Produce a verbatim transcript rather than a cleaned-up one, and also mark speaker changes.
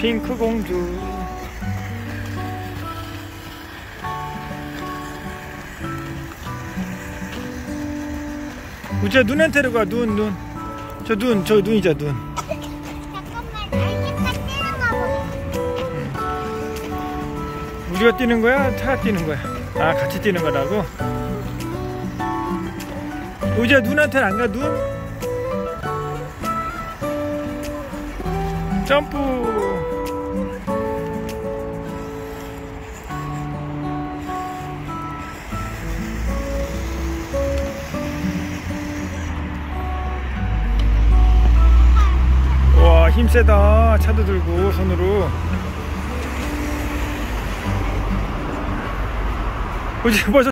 Speaker 1: 핑크 공주. 우지야 눈한테 데려가. 눈 눈. 저 눈 저 눈이자 눈.
Speaker 2: 잠깐만 날개가 뛰는가 보네.
Speaker 1: 우지가 뛰는 거야? 차가 뛰는 거야? 아 같이 뛰는 거라고? 우지야 눈한테 안 가? 눈? 점프. 와 힘세다. 차도 들고 손으로. 우지 벌써